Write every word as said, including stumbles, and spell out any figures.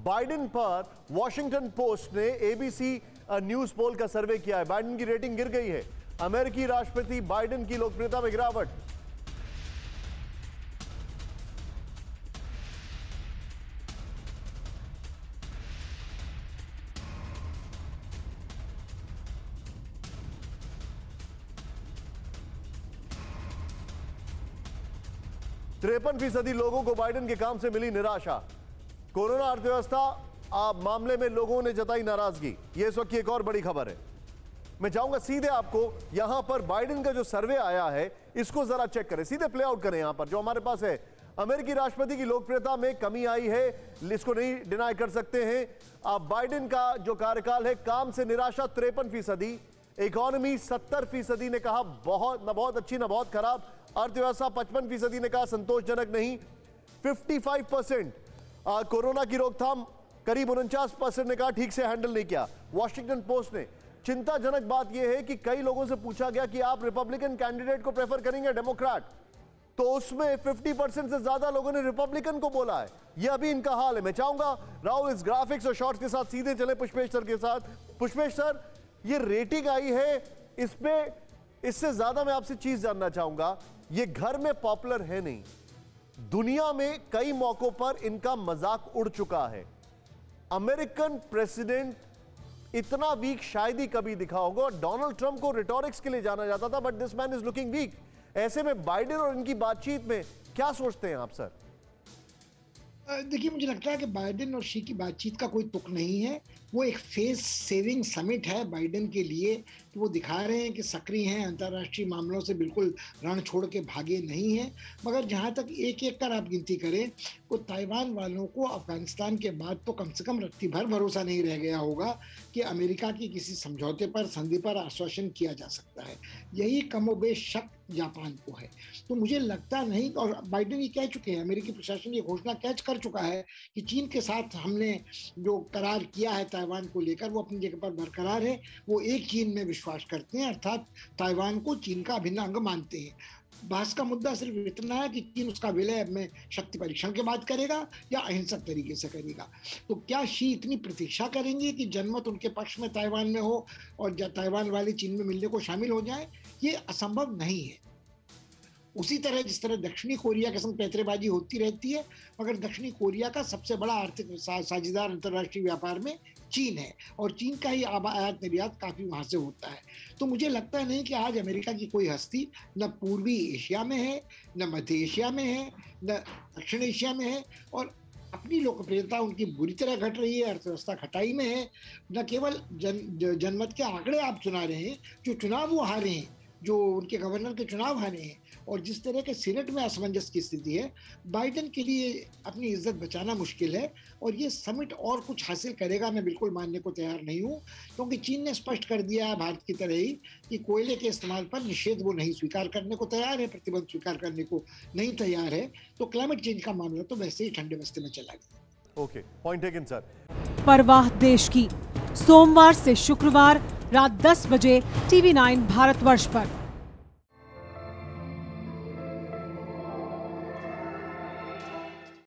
Biden पर Washington Post ने ABC News poll का सर्वे किया है। बाइडेन की रेटिंग गिर गई है। अमेरिकी राष्ट्रपति बाइडेन की लोकप्रियता में गिरावट। तिरपन फीसदी लोगों को बाइडेन के काम से मिली निराशा। कोरोना अर्थव्यवस्था आप मामले में लोगों ने जताई नाराजगी। यह इस वक्त की एक और बड़ी खबर है। मैं चाहूंगा सीधे आपको यहां पर बाइडेन का जो सर्वे आया है इसको जरा चेक करें, सीधे प्ले आउट करें। यहां पर जो हमारे पास है, अमेरिकी राष्ट्रपति की लोकप्रियता में कमी आई है, इसको नहीं डिनाई कर सकते हैं आप। बाइडेन का जो कार्यकाल है, काम से निराशा तिरपन फीसदी, इकोनॉमी सत्तर फीसदी ने कहा बहुत न बहुत अच्छी न बहुत खराब, अर्थव्यवस्था पचपन फीसदी ने कहा संतोषजनक नहीं, पचपन परसेंट कोरोना की रोकथाम, करीब उनचास परसेंट ने कहा ठीक से हैंडल नहीं किया। वॉशिंगटन पोस्ट ने चिंताजनक बात यह है कि कई लोगों से पूछा गया कि आप रिपब्लिकन कैंडिडेट को प्रेफर करेंगे डेमोक्रेट, तो उसमें पचास परसेंट से ज्यादा लोगों ने रिपब्लिकन को बोला है। यह अभी इनका हाल है। मैं चाहूंगा राहुल इस ग्राफिक्स और शॉर्ट्स के साथ सीधे चले पुष्पेश सर के साथ। पुष्पेश सर, ये रेटिंग आई है, इसमें इससे ज्यादा मैं आपसे चीज जानना चाहूंगा, ये घर में पॉपुलर है नहीं, दुनिया में कई मौकों पर इनका मजाक उड़ चुका है। अमेरिकन प्रेसिडेंट इतना वीक शायद ही कभी दिखा होगा। डोनाल्ड ट्रंप को रिटोरिक्स के लिए जाना जाता था, but this man is looking weak. ऐसे में बाइडेन और इनकी बातचीत में क्या सोचते हैं आप सर? देखिए, मुझे लगता है कि बाइडेन और शी की बातचीत का कोई तुक नहीं है। वो एक फेस सेविंग समिट है बाइडेन के लिए कि वो दिखा रहे हैं कि सक्रिय हैं, अंतर्राष्ट्रीय मामलों से बिल्कुल रण छोड़ के भागे नहीं हैं। मगर जहाँ तक एक एक कर आप गिनती करें, वो ताइवान वालों को अफगानिस्तान के बाद तो कम से कम रत्ती भर भरोसा नहीं रह गया होगा कि अमेरिका की किसी समझौते पर, संधि पर आश्वासन किया जा सकता है। यही कमोबेश शक जापान को है। तो मुझे लगता नहीं, और बाइडेन ये कह चुके हैं, अमेरिकी प्रशासन ये घोषणा कैच कर चुका है कि चीन के साथ हमने जो करार किया है ताइवान को लेकर, वो अपनी जगह पर बरकरार है। वो एक चीन में विश्वास करते हैं, अर्थात ताइवान को चीन का अभिन्न अंग मानते हैं। बहस का मुद्दा सिर्फ इतना है कि चीन उसका विलय में शक्ति परीक्षण के बाद करेगा या अहिंसक तरीके से करेगा। तो क्या शी इतनी प्रतीक्षा करेंगे कि जनमत उनके पक्ष में ताइवान में हो और ताइवान वाले चीन में मिलने को शामिल हो जाए? ये असंभव नहीं है। उसी तरह जिस तरह दक्षिणी कोरिया के संग पैतरेबाजी होती रहती है, मगर दक्षिणी कोरिया का सबसे बड़ा आर्थिक सा, साझेदार अंतर्राष्ट्रीय व्यापार में चीन है, और चीन का ही आयात निर्यात काफी वहां से होता है। तो मुझे लगता नहीं कि आज अमेरिका की कोई हस्ती न पूर्वी एशिया में है, न मध्य एशिया में है, न दक्षिण एशिया में है, और अपनी लोकप्रियता उनकी बुरी तरह घट रही है, अर्थव्यवस्था खटाई में है। न केवल जन जनमत के आंकड़े आप सुना रहे हैं, जो चुनाव वो हारे हैं, जो उनके गवर्नर के चुनाव हारे हैं, और जिस तरह के सीनेट में असमंजस की स्थिति है, बाइडेन के लिए अपनी इज्जत बचाना मुश्किल है। और ये समिट और कुछ हासिल करेगा मैं बिल्कुल मानने को तैयार नहीं हूँ, क्योंकि चीन ने स्पष्ट कर दिया है भारत की तरह ही कि कोयले के इस्तेमाल पर निषेध वो नहीं स्वीकार करने को तैयार है, प्रतिबंध स्वीकार करने को नहीं तैयार है। तो क्लाइमेट चेंज का मामला तो वैसे ही ठंडे बस्ते में चला गया। Okay, point taken sir. परवाह देश की, सोमवार से शुक्रवार रात दस बजे टीवी नाइन भारतवर्ष पर।